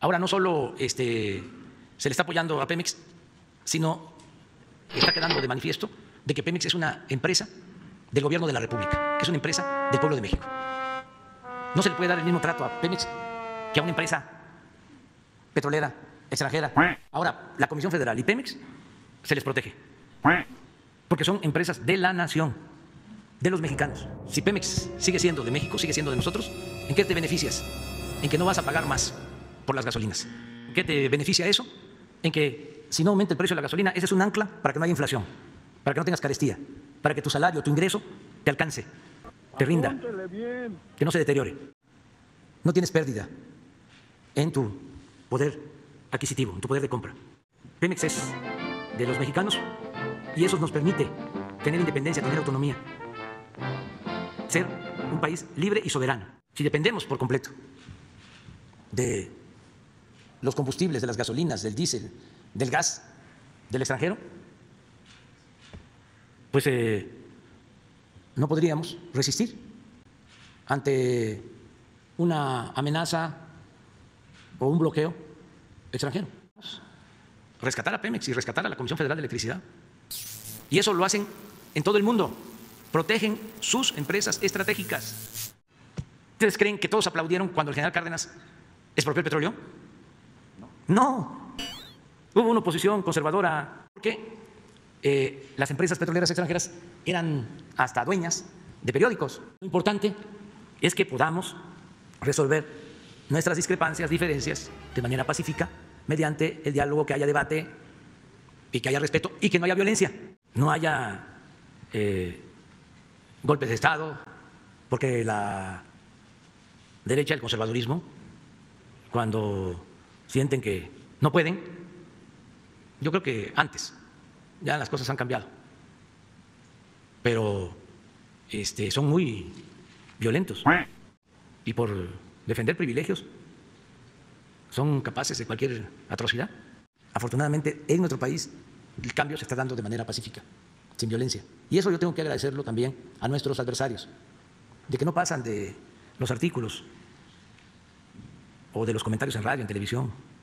Ahora no solo se le está apoyando a Pemex, sino está quedando de manifiesto de que Pemex es una empresa del Gobierno de la República, que es una empresa del pueblo de México. No se le puede dar el mismo trato a Pemex que a una empresa petrolera extranjera. Ahora, la Comisión Federal y Pemex se les protege, porque son empresas de la nación, de los mexicanos. Si Pemex sigue siendo de México, sigue siendo de nosotros, ¿en qué te beneficias? En que no vas a pagar más por las gasolinas. ¿En qué te beneficia eso? En que si no aumenta el precio de la gasolina, ese es un ancla para que no haya inflación, para que no tengas carestía, para que tu salario, tu ingreso te alcance, te rinda, que no se deteriore. No tienes pérdida en tu poder adquisitivo, en tu poder de compra. Pemex es de los mexicanos y eso nos permite tener independencia, tener autonomía, ser un país libre y soberano. Si dependemos por completo de los combustibles, de las gasolinas, del diésel, del gas del extranjero, pues no podríamos resistir ante una amenaza o un bloqueo extranjero. Rescatar a Pemex y rescatar a la Comisión Federal de Electricidad. Y eso lo hacen en todo el mundo. Protegen sus empresas estratégicas. ¿Ustedes creen que todos aplaudieron cuando el general Cárdenas expropió el petróleo? No. Hubo una oposición conservadora. ¿Por qué? Las empresas petroleras extranjeras eran hasta dueñas de periódicos. Lo importante es que podamos resolver nuestras discrepancias, diferencias, de manera pacífica, mediante el diálogo, que haya debate y que haya respeto y que no haya violencia, no haya golpes de Estado, porque la derecha, el conservadurismo, cuando sienten que no pueden, yo creo que antes ya las cosas han cambiado, pero son muy violentos y por defender privilegios son capaces de cualquier atrocidad. Afortunadamente, en nuestro país el cambio se está dando de manera pacífica, sin violencia. Y eso yo tengo que agradecerlo también a nuestros adversarios, de que no pasan de los artículos o de los comentarios en radio, en televisión,